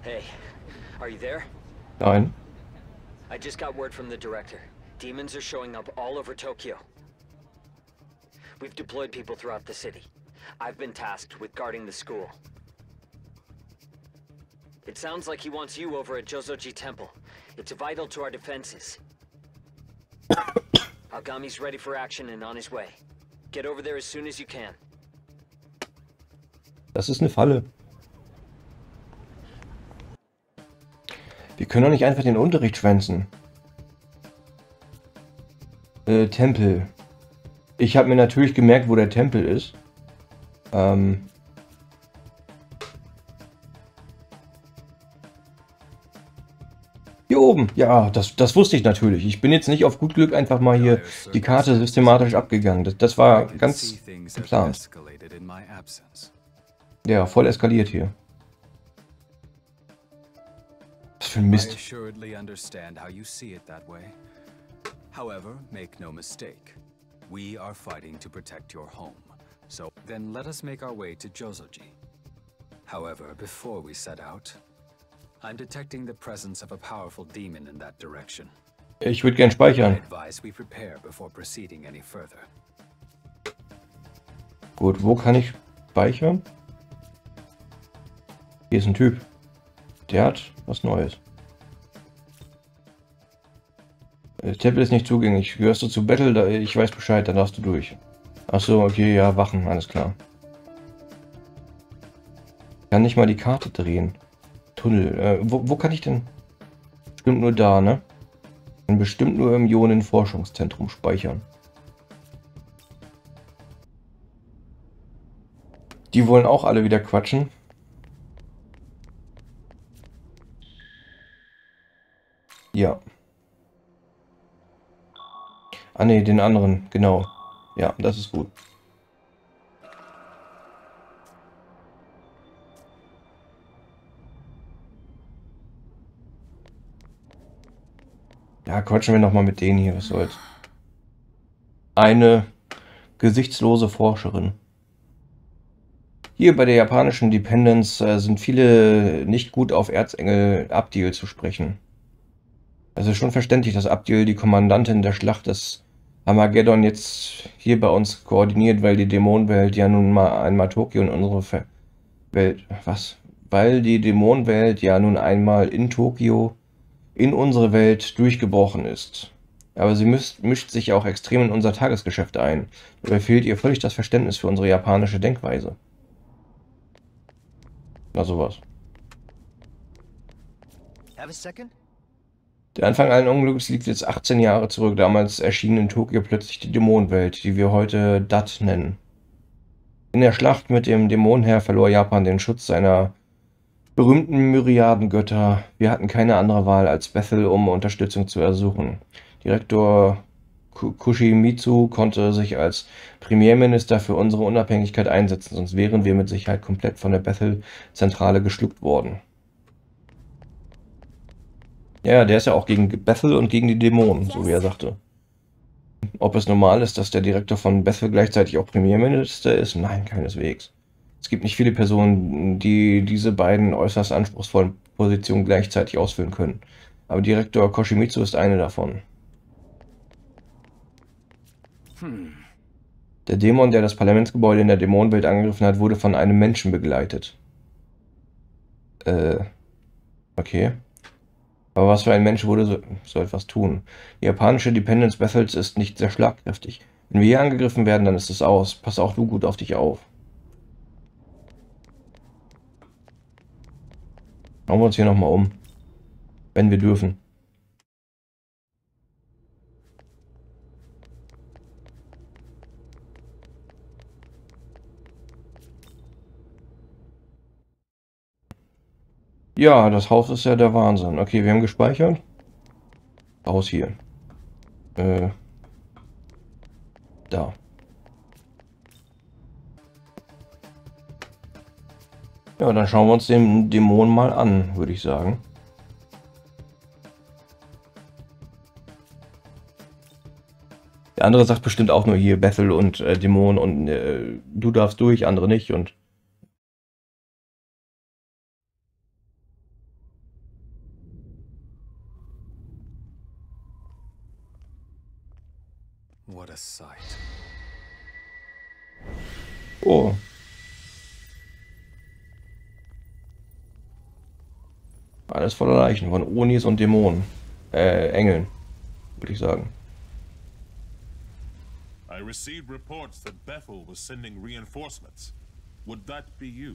Hey, are you there? Nein. I just got word from the director. Demons are showing up all over Tokyo. We've deployed people throughout the city. I've been tasked with guarding the school. It sounds like he wants you over at Jozoji Temple. It's vital to our defenses. Agami's ready for action and on his way. Get over there as soon as you can. Das ist eine Falle. Wir können doch nicht einfach den Unterricht schwänzen. Tempel. Ich habe mir natürlich gemerkt, wo der Tempel ist. Hier oben. Ja, das wusste ich natürlich. Ich bin jetzt nicht auf gut Glück einfach mal hier die Karte systematisch abgegangen. Das war ganz geplant. Ja, voll eskaliert hier. Was für ein Mist. However, make no mistake. We are fighting to protect your home. So then let us make our way to Jozoji. However, before we set out, I'm detecting the presence of a powerful demon in that direction. Ich würde gern I speichern. advise we prepare before proceeding any further. Gut, wo kann ich speichern? Hier ist ein Typ. Der hat was Neues. Der Tempel ist nicht zugänglich. Gehörst du zu Battle? Ich weiß Bescheid, dann darfst du durch. Achso, okay, ja, Wachen, alles klar. Ich kann nicht mal die Karte drehen. Tunnel. Wo kann ich denn? Bestimmt nur da, ne? Kann bestimmt nur im Ionenforschungszentrum speichern. Die wollen auch alle wieder quatschen. Ja. Ah ne, den anderen, genau. Ja, das ist gut. Ja, quatschen wir nochmal mit denen hier, was soll's. Eine gesichtslose Forscherin. Hier bei der japanischen Dependence sind viele nicht gut auf Erzengel Abdiel zu sprechen. Es ist schon verständlich, dass Abdiel, die Kommandantin der Schlacht des Armageddon, jetzt hier bei uns koordiniert, weil die Dämonenwelt ja nun mal einmal Tokio in unsere Welt... Was? Weil die Dämonenwelt ja nun einmal in Tokio in unsere Welt durchgebrochen ist. Aber sie mischt sich auch extrem in unser Tagesgeschäft ein. Dabei fehlt ihr völlig das Verständnis für unsere japanische Denkweise. Na sowas. Have a second? Der Anfang allen Unglücks liegt jetzt 18 Jahre zurück. Damals erschien in Tokio plötzlich die Dämonenwelt, die wir heute Dat nennen. In der Schlacht mit dem Dämonenheer verlor Japan den Schutz seiner berühmten Myriadengötter. Wir hatten keine andere Wahl als Bethel, um Unterstützung zu ersuchen. Direktor Kushimitsu konnte sich als Premierminister für unsere Unabhängigkeit einsetzen, sonst wären wir mit Sicherheit komplett von der Bethel-Zentrale geschluckt worden. Ja, der ist ja auch gegen Bethel und gegen die Dämonen, so wie er sagte. Ob es normal ist, dass der Direktor von Bethel gleichzeitig auch Premierminister ist? Nein, keineswegs. Es gibt nicht viele Personen, die diese beiden äußerst anspruchsvollen Positionen gleichzeitig ausfüllen können. Aber Direktor Koshimitsu ist eine davon. Der Dämon, der das Parlamentsgebäude in der Dämonenwelt angegriffen hat, wurde von einem Menschen begleitet. Okay. Aber was für ein Mensch würde so etwas tun? Die japanische Dependence Bethels ist nicht sehr schlagkräftig. Wenn wir hier angegriffen werden, dann ist es aus. Pass auch du gut auf dich auf. Schauen wir uns hier nochmal um. Wenn wir dürfen. Ja, das Haus ist ja der Wahnsinn. Okay, wir haben gespeichert. Haus hier. Da. Ja, dann schauen wir uns den Dämon mal an, würde ich sagen. Der andere sagt bestimmt auch nur hier Bethel und Dämon und du darfst durch, andere nicht und... What a sight. Oh. Alles voller Leichen von Onis und Dämonen. Engeln, würde ich sagen. I received reports that Bethel was sending reinforcements. Would that be you?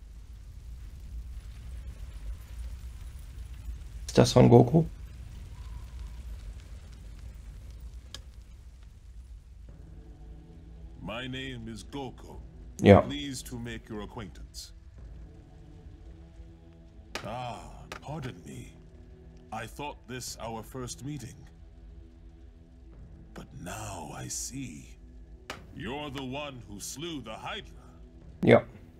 Ist das Son Goku? My name is Goku. Ja. Pleased to make your acquaintance. Ah, pardon me. I thought this our first meeting. But now I see. You're the one who slew the Hydra. Ja.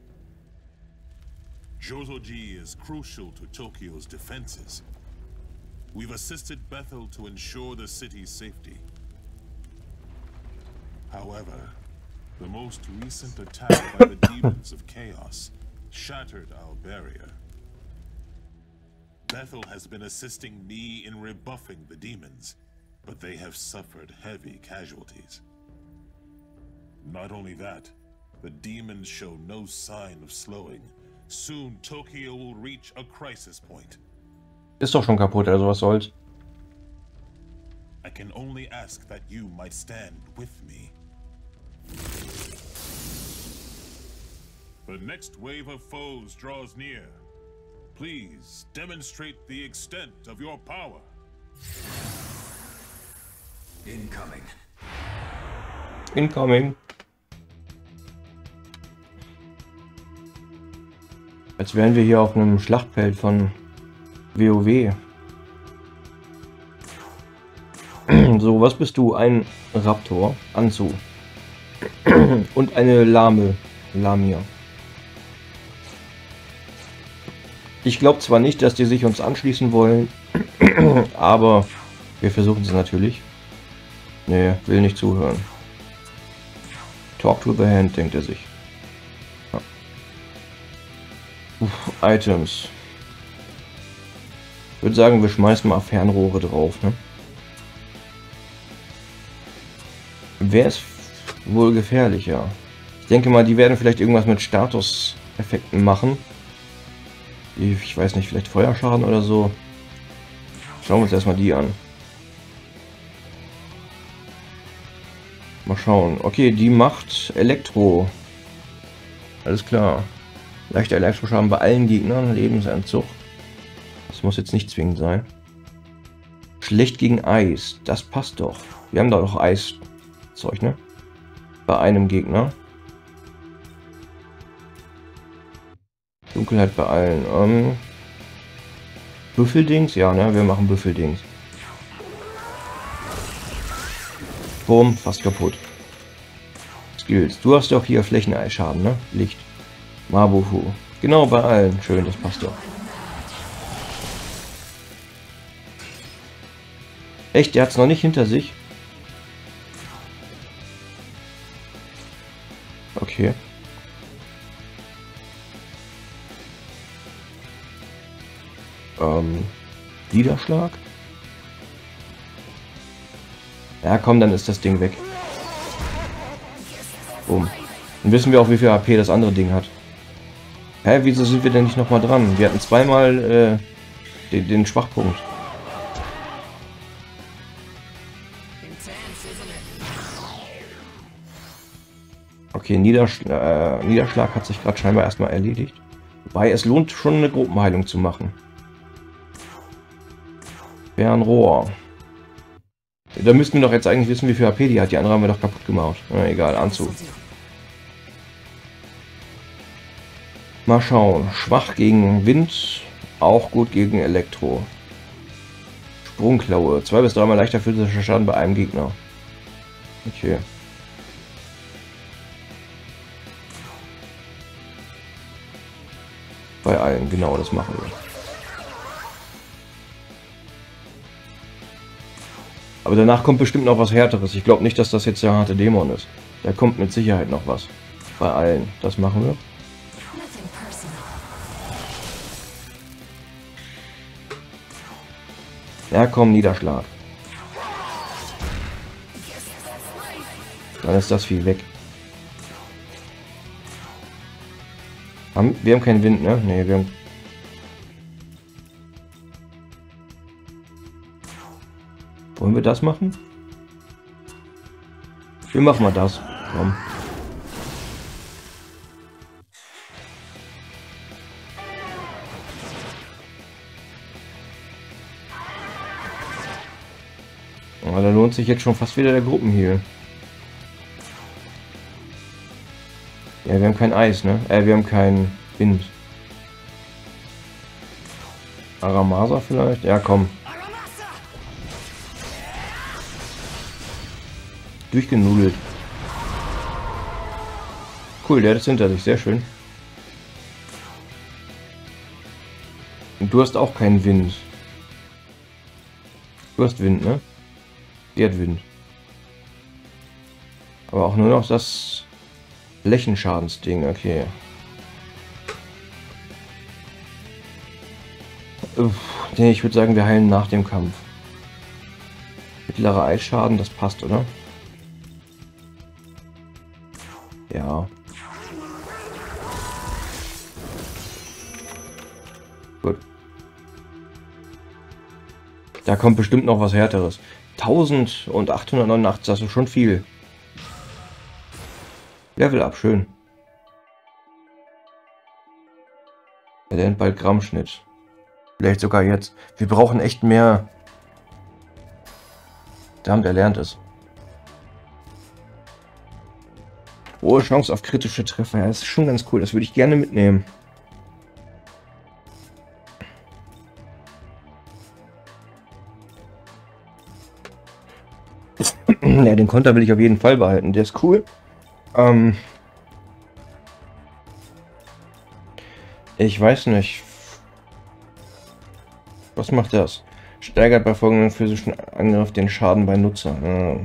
Jozoji is crucial to Tokyo's defenses. We've assisted Bethel to ensure the city's safety. However, the most recent attack by the demons of chaos shattered our barrier. Bethel has been assisting me in rebuffing the demons, but they have suffered heavy casualties. Not only that, the demons show no sign of slowing. Soon Tokyo will reach a crisis point. Ist doch schon kaputt, also was soll's. I can only ask that you might stand with me. The next wave of foes draws near. Please demonstrate the extent of your power. Incoming. Incoming. Als wären wir hier auf einem Schlachtfeld von WoW. So, was bist du? Ein Raptor. Anzu. Und eine Lamia. Ich glaube zwar nicht, dass die sich uns anschließen wollen, aber wir versuchen es natürlich. Nee, will nicht zuhören. Talk to the hand, denkt er sich. Ja. Items. Ich würde sagen, wir schmeißen mal Fernrohre drauf. Ne? Wer ist wohl gefährlicher? Ich denke mal, die werden vielleicht irgendwas mit Statuseffekten machen. Ich weiß nicht, vielleicht Feuerschaden oder so. Schauen wir uns erstmal die an. Mal schauen. Okay, die macht Elektro. Alles klar. Leichter Elektroschaden bei allen Gegnern. Lebensentzug. Das muss jetzt nicht zwingend sein. Schlecht gegen Eis. Das passt doch. Wir haben da doch Eiszeug, ne? Bei einem Gegner. Dunkelheit bei allen. Büffeldings? Ja, ne? Wir machen Büffeldings. Boom, fast kaputt. Skills. Du hast doch hier Flächeneisschaden, ne? Licht. Mabufu. Genau, bei allen. Schön, das passt doch. Echt, der hat es noch nicht hinter sich? Okay. Niederschlag? Ja komm, dann ist das Ding weg. Boom. Dann wissen wir auch, wie viel HP das andere Ding hat. Hä, wieso sind wir denn nicht nochmal dran? Wir hatten zweimal den Schwachpunkt. Okay, Niederschlag hat sich gerade scheinbar erstmal erledigt. Wobei es lohnt schon eine Gruppenheilung zu machen. Fernrohr. Da müssten wir doch jetzt eigentlich wissen, wie viel HP die hat. Die andere haben wir doch kaputt gemacht. Na, egal, Anzug. Mal schauen. Schwach gegen Wind. Auch gut gegen Elektro. Sprungklaue. 2 bis 3 Mal leichter physischer Schaden bei einem Gegner. Okay. Bei allen, genau, das machen wir. Aber danach kommt bestimmt noch was Härteres. Ich glaube nicht, dass das jetzt der harte Dämon ist. Da kommt mit Sicherheit noch was. Bei allen. Das machen wir. Ja, komm, Niederschlag. Dann ist das viel weg. Wir haben keinen Wind, ne? Ne, wir haben... Wollen wir das machen? Wir machen mal das. Komm. Aber da lohnt sich jetzt schon fast wieder der Gruppenheal. Ja, wir haben kein Eis, ne? Wir haben keinen Wind. Aramasa vielleicht? Ja, komm. Durchgenudelt. Cool, der hat es hinter sich. Sehr schön. Und du hast auch keinen Wind. Du hast Wind, ne? Die hat Wind. Aber auch nur noch das Flächenschadensding, okay. Nee, ich würde sagen, wir heilen nach dem Kampf. Mittlerer Eisschaden, das passt, oder? Ja. Gut. Da kommt bestimmt noch was Härteres. 1889, das ist schon viel. Level up, schön. Er lernt bald Grammschnitt. Vielleicht sogar jetzt. Wir brauchen echt mehr. Verdammt, er lernt es. Hohe Chance auf kritische Treffer. Ja, das ist schon ganz cool. Das würde ich gerne mitnehmen. Ja, den Konter will ich auf jeden Fall behalten. Der ist cool. Ich weiß nicht. Was macht das? Steigert bei folgendem physischen Angriff den Schaden bei Nutzer.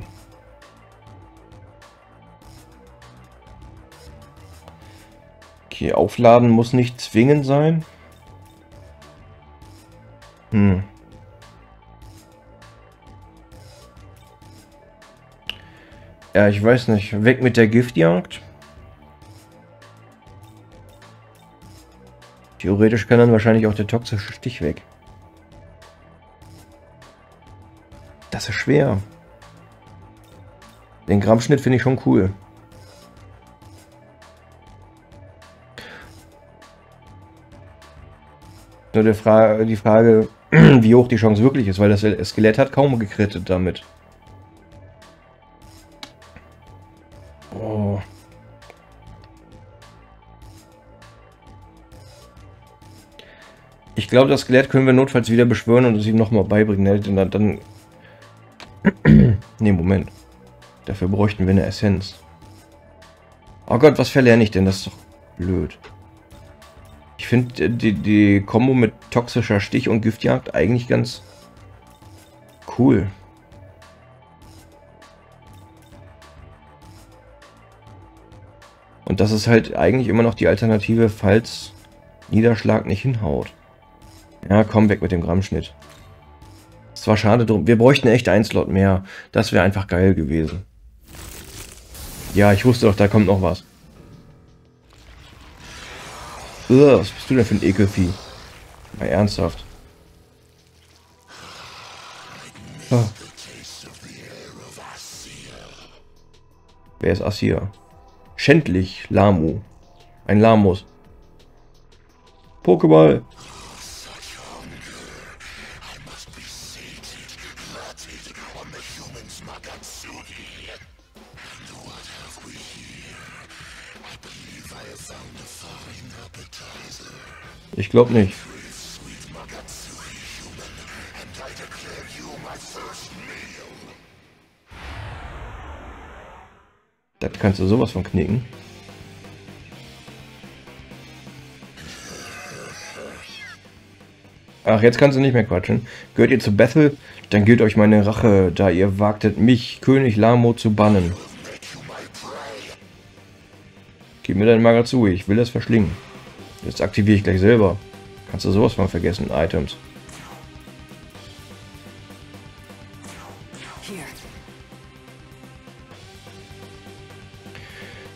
Okay, aufladen muss nicht zwingend sein. Ja, ich weiß nicht. Weg mit der Giftjagd. Theoretisch kann dann wahrscheinlich auch der toxische Stich weg. Das ist schwer. Den Grammschnitt finde ich schon cool. Nur die Frage, wie hoch die Chance wirklich ist, weil das Skelett hat kaum gekrittet damit. Oh. Ich glaube, das Skelett können wir notfalls wieder beschwören und es ihm nochmal beibringen. Dann ne, Moment. Dafür bräuchten wir eine Essenz. Oh Gott, was verlerne ich denn? Das ist doch blöd. Ich finde die Kombo mit toxischer Stich und Giftjagd eigentlich ganz cool. Und das ist halt eigentlich immer noch die Alternative, falls Niederschlag nicht hinhaut. Ja, komm, weg mit dem Grammschnitt. Es war schade drum. Wir bräuchten echt einen Slot mehr. Das wäre einfach geil gewesen. Ja, ich wusste doch, da kommt noch was. Was bist du denn für ein Ekelvieh? Mal ernsthaft. Oh. Wer ist Asir? Schändlich, Lamu. Ein Lamus. Pokéball. Ich glaube nicht. Das kannst du sowas von knicken. Ach, jetzt kannst du nicht mehr quatschen. Gehört ihr zu Bethel? Dann gilt euch meine Rache, da ihr wagtet, mich, König Lamo, zu bannen. Gib mir dein Mager zu, ich will das verschlingen. Jetzt aktiviere ich gleich selber. Kannst du sowas von vergessen, Items.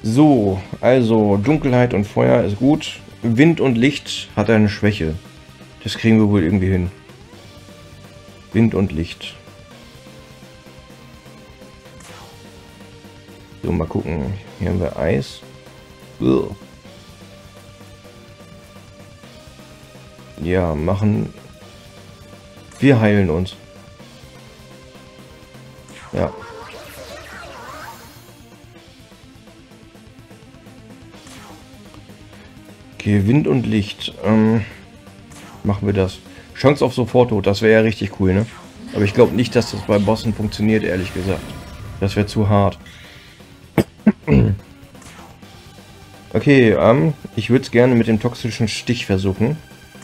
So, also Dunkelheit und Feuer ist gut. Wind und Licht hat eine Schwäche. Das kriegen wir wohl irgendwie hin. Wind und Licht. So, mal gucken. Hier haben wir Eis. Ugh. Ja, machen... Wir heilen uns. Ja. Okay, Wind und Licht. Machen wir das. Chance auf Soforttod, das wäre ja richtig cool, ne? Aber ich glaube nicht, dass das bei Bossen funktioniert, ehrlich gesagt. Das wäre zu hart. Okay, ich würde es gerne mit dem toxischen Stich versuchen.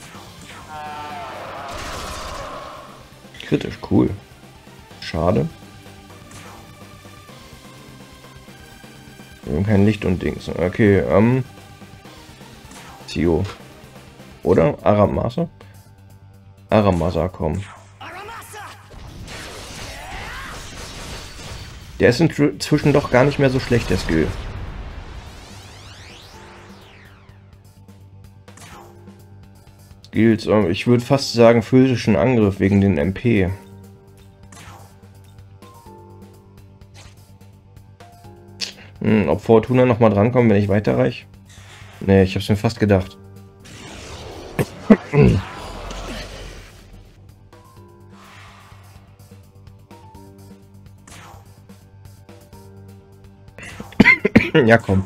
Kritisch, cool. Schade. Wir haben kein Licht und Dings. Okay, Zio. Oder? Aramasa? Aramasa, komm. Der ist inzwischen doch gar nicht mehr so schlecht, der Skill. Skills, ich würde fast sagen physischen Angriff wegen den MP. Ob Fortuna nochmal drankommt, wenn ich weiterreiche? Ne, ich hab's mir fast gedacht. Ja, komm.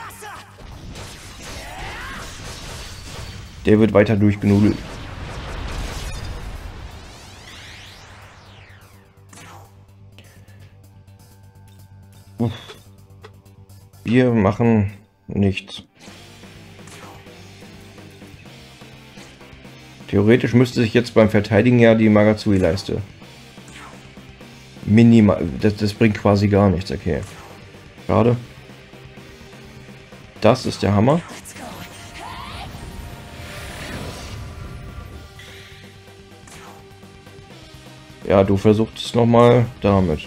Der wird weiter durchgenudelt. Wir machen nichts. Theoretisch müsste sich jetzt beim Verteidigen ja die Magatsui-Leiste. Minimal. Das bringt quasi gar nichts, okay. Schade. Das ist der Hammer. Ja, du versuchst es nochmal damit.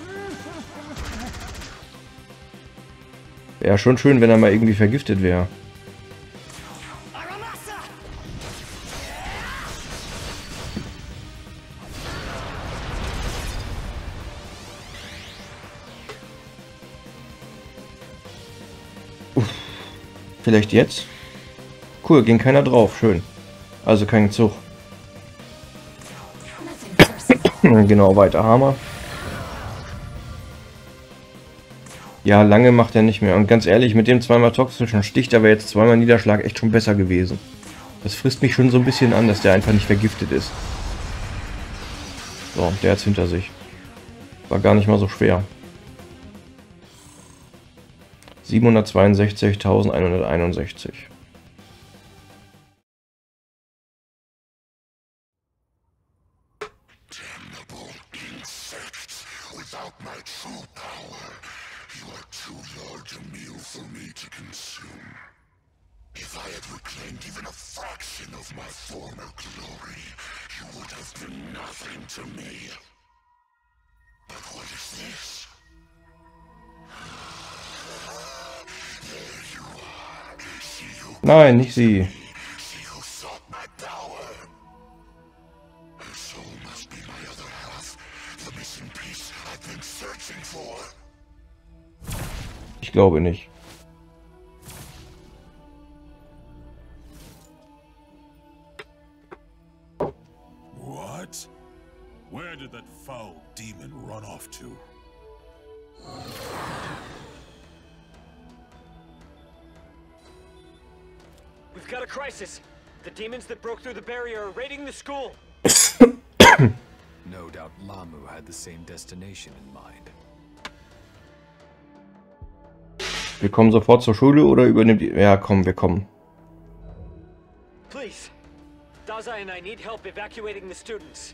Wäre schon schön, wenn er mal irgendwie vergiftet wäre. Vielleicht jetzt? Cool, ging keiner drauf. Schön. Also kein Zug. Genau, weiter Hammer. Ja, lange macht er nicht mehr. Und ganz ehrlich, mit dem zweimal toxischen Stich, da wäre jetzt zweimal Niederschlag echt schon besser gewesen. Das frisst mich schon so ein bisschen an, dass der einfach nicht vergiftet ist. So, der hat's hinter sich. War gar nicht mal so schwer. 762.161. Nein, nicht sie. Ich glaube nicht. What? Where did that foul demon run off to? We've got a crisis. The demons that broke through the barrier are raiding the school. No doubt Lamu had the same destination in mind. Wir kommen sofort zur Schule oder übernimmt die... Ja, komm, wir kommen. Please. Dazai and I need help evacuating the students.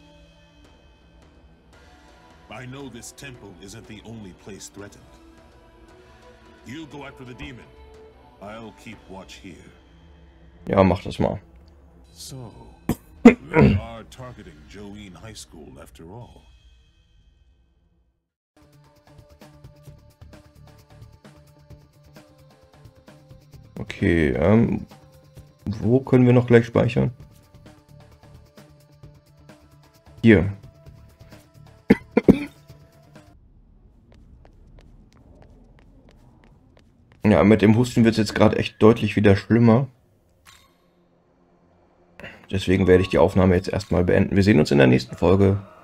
I know this temple isn't the only place threatened. You go after the demon. I'll keep watch here. Ja, mach das mal. So, they are targeting Joeen High School after all. Okay, wo können wir noch gleich speichern? Hier. Ja, mit dem Husten wird es jetzt gerade echt deutlich wieder schlimmer. Deswegen werde ich die Aufnahme jetzt erstmal beenden. Wir sehen uns in der nächsten Folge.